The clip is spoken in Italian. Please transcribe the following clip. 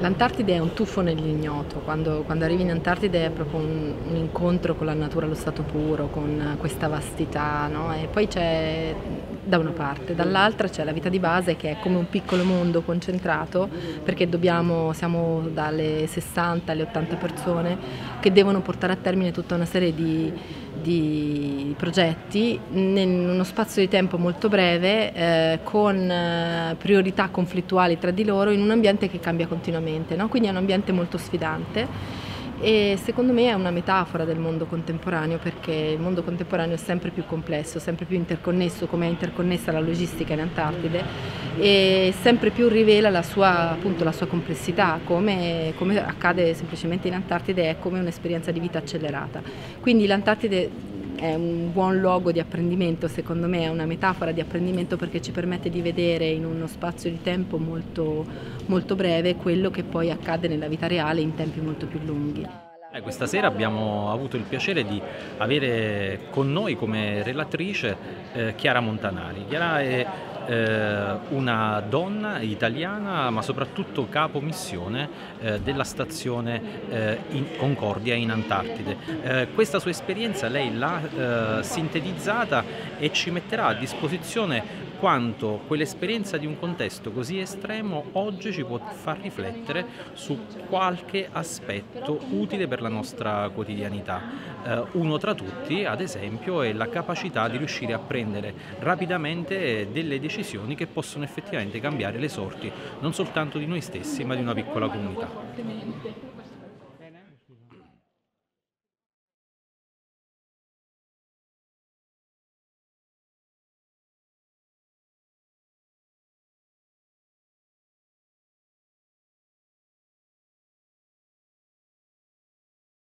L'Antartide è un tuffo nell'ignoto, quando arrivi in Antartide è proprio un incontro con la natura allo stato puro, con questa vastità, no? E poi c'è da una parte, dall'altra c'è la vita di base che è come un piccolo mondo concentrato, perché siamo dalle 60 alle 80 persone che devono portare a termine tutta una serie di progetti in uno spazio di tempo molto breve, con priorità conflittuali tra di loro in un ambiente che cambia continuamente, no? Quindi è un ambiente molto sfidante e secondo me è una metafora del mondo contemporaneo, perché il mondo contemporaneo è sempre più complesso, sempre più interconnesso, come è interconnessa la logistica in Antartide, e sempre più rivela appunto, la sua complessità, come accade semplicemente in Antartide, è come un'esperienza di vita accelerata. Quindi l'Antartide è un buon luogo di apprendimento, secondo me è una metafora di apprendimento, perché ci permette di vedere in uno spazio di tempo molto, molto breve quello che poi accade nella vita reale in tempi molto più lunghi. Questa sera abbiamo avuto il piacere di avere con noi come relatrice Chiara Montanari. Chiara è una donna italiana, ma soprattutto capo missione della stazione Concordia in Antartide. Questa sua esperienza lei l'ha sintetizzata e ci metterà a disposizione quanto quell'esperienza di un contesto così estremo oggi ci può far riflettere su qualche aspetto utile per la nostra quotidianità. Uno tra tutti, ad esempio, è la capacità di riuscire a prendere rapidamente delle decisioni che possono effettivamente cambiare le sorti non soltanto di noi stessi, ma di una piccola comunità.